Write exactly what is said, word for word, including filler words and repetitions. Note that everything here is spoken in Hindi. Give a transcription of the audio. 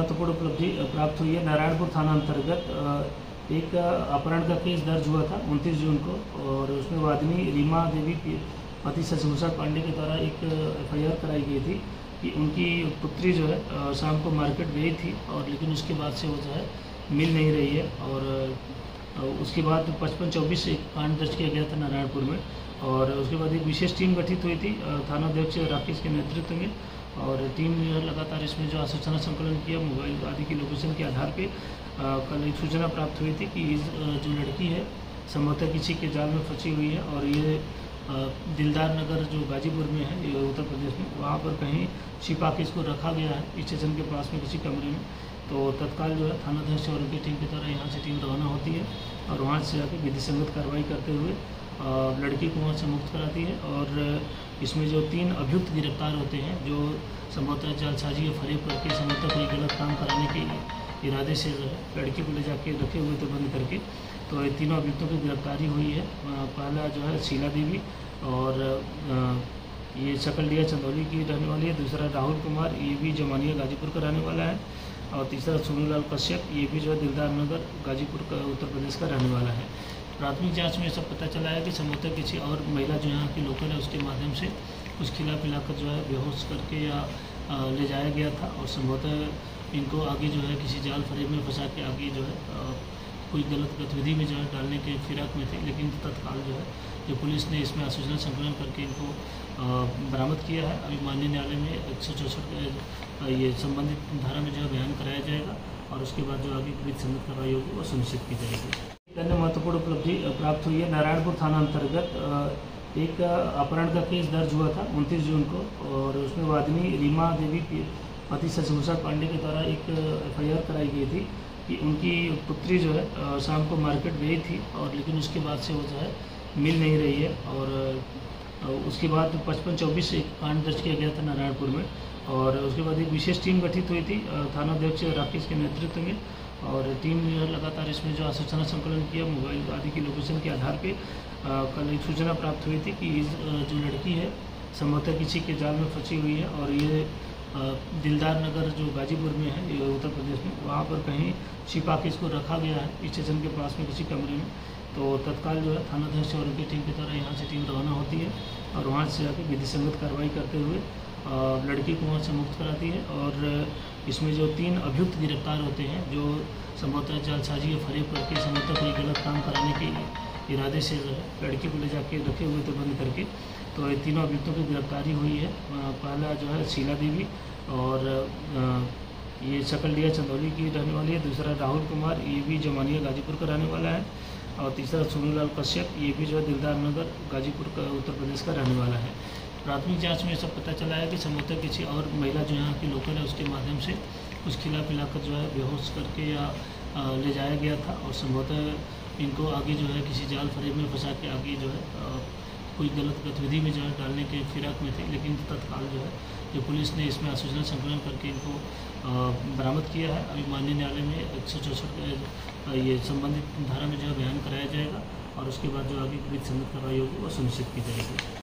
महत्वपूर्ण उपलब्धि प्राप्त हुई है। नारायणपुर थाना अंतर्गत एक अपहरण का केस दर्ज हुआ था उनतीस जून को, और उसमें वादिनी रीमा देवी पति शशिभूषण पांडे के द्वारा एक एफ आई आर कराई गई थी कि उनकी पुत्री जो है शाम को मार्केट गई थी, और लेकिन उसके बाद से वो जो है मिल नहीं रही है। और उसके बाद पचपन चौबीस एक कांड दर्ज किया गया था नारायणपुर में, और उसके बाद एक विशेष टीम गठित हुई थी थानाध्यक्ष राकेश के नेतृत्व में, और टीम ने लगातार इसमें जो सूचना संकलन किया मोबाइल आदि की लोकेशन के आधार पे। आ, कल एक सूचना प्राप्त हुई थी कि इस जो लड़की है संभवतः किसी के जाल में फंसी हुई है, और ये आ, दिलदार नगर जो गाजीपुर में है ये उत्तर प्रदेश में, वहाँ पर कहीं छिपा के इसको रखा गया है स्टेशन के पास में किसी कमरे में। तो तत्काल जो है थानाध्यक्ष और उनकी टीम की तरह यहाँ से टीम रवाना होती है और वहाँ से जाकर विधि संगत कार्रवाई करते हुए लड़की को वहाँ से मुक्त कराती है। और इसमें जो तीन अभियुक्त गिरफ्तार होते हैं जो संभवतः जालसाजी या फरेब करके संभवतः कोई गलत काम कराने के इरादे से जो है लड़की को ले जाके रखे हुए थे बंद करके, तो ये तीनों अभियुक्तों की गिरफ्तारी हुई है। पहला जो है शीला देवी, और ये सकलडिया चंदौली की रहने वाली है। दूसरा राहुल कुमार, ये भी जमानिया गाजीपुर का रहने वाला है। और तीसरा सोनूलाल कश्यप, ये भी जो है दिलदार नगर गाजीपुर का उत्तर प्रदेश का रहने वाला है। प्राथमिक जांच में सब पता चला है कि संभवतः किसी और महिला जो यहाँ की लोकल है उसके माध्यम से कुछ खिला पिलाकर जो है बेहोश करके या ले जाया गया था, और संभवतः इनको आगे जो है किसी जाल फरेब में फंसा के आगे जो है कोई गलत गतिविधि में जो है डालने के फिराक में थे। लेकिन तत्काल जो है जो पुलिस ने इसमें सूचना संकलन करके इनको बरामद किया है। अभी माननीय न्यायालय में एक सौ चौसठ ये संबंधित धारा में जो है बयान कराया जाएगा, और उसके बाद जो आगे विधि संगत कार्रवाई होगी वो सुनिश्चित की जाएगी। अन्य महत्वपूर्ण उपलब्धि प्राप्त हुई है। नारायणपुर थाना अंतर्गत एक अपहरण का केस दर्ज हुआ था उनतीस जून को, और उसमें वादिनी रीमा देवी पति शशिभूषण पांडे के द्वारा एक एफ आई आर कराई गई थी कि उनकी पुत्री जो है शाम को मार्केट गई थी, और लेकिन उसके बाद से वो जो है मिल नहीं रही है। और उसके बाद पचपन चौबीस एक कांड दर्ज किया गया था नारायणपुर में, और उसके बाद एक विशेष टीम गठित हुई थी थानाध्यक्ष राकेश के नेतृत्व में, और टीम ने लगातार इसमें जो सूचना संकलन किया मोबाइल आदि की लोकेशन के आधार पे। आ, कल एक सूचना प्राप्त हुई थी कि इस जो लड़की है संभवतः किसी के जाल में फंसी हुई है, और ये दिलदार नगर जो गाजीपुर में है ये उत्तर प्रदेश में, वहाँ पर कहीं छिपा के इसको रखा गया है स्टेशन के पास में किसी कमरे में। तो तत्काल जो है थानाध्यक्ष और उनकी टीम की तरह यहाँ से टीम रवाना होती है, और वहाँ से जाकर विधि संगत कार्रवाई करते हुए लड़की को वहाँ से मुक्त कराती है। और इसमें जो तीन अभियुक्त गिरफ्तार होते हैं जो संभवतः जालसाजी या फरेब करके संभवतः कोई गलत काम कराने के इरादे से जो है लड़की को ले जाके रखे हुए थे बंद करके, तो ये तीनों अभियुक्तों की गिरफ्तारी हुई है। पहला जो है शीला देवी, और ये सकलडिया चंदौली की रहने वाली है। दूसरा राहुल कुमार, ये भी जमानिया गाजीपुर का रहने वाला है। और तीसरा सोनूलाल कश्यप, ये भी जो है दिलदार नगर गाजीपुर का उत्तर प्रदेश का रहने वाला है। प्राथमिक जांच में सब पता चला है कि संभवतः किसी और महिला जो यहाँ की लोकल है उसके माध्यम से कुछ खिला पिलाकर जो है बेहोश करके या ले जाया गया था, और संभवतः इनको आगे जो है किसी जाल फरेब में फंसा के आगे जो है कोई गलत गतिविधि में जो है डालने के फिराक में थे। लेकिन तत्काल जो है जो पुलिस ने इसमें सूचना संकलन करके इनको बरामद किया है। अभी माननीय न्यायालय में एक सौ चौसठ ये संबंधित धारा में जो है बयान कराया जाएगा, और उसके बाद जो आगे विधि संगत कार्रवाई होगी वो सुनिश्चित की जाएगी।